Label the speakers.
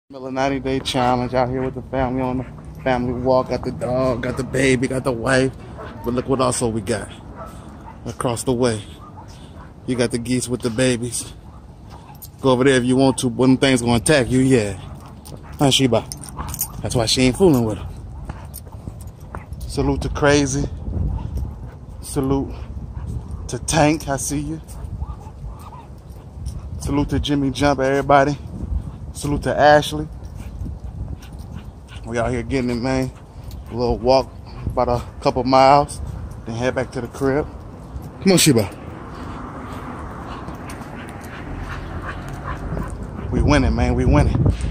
Speaker 1: Another 90-day challenge out here with the family on the family walk. Got the dog, got the baby, got the wife. But look what also we got across the way. You got the geese with the babies. Go over there if you want to, but them things gonna attack you, yeah. Huh, Sheba? That's why she ain't fooling with them. Salute to Krazy. Salute to Tank, I see you. Salute to Jimmy Jump, everybody. Salute to Ashley. We out here getting it, man. A little walk, about a couple miles, then head back to the crib. Come on, Sheba. We winning, man. We winning.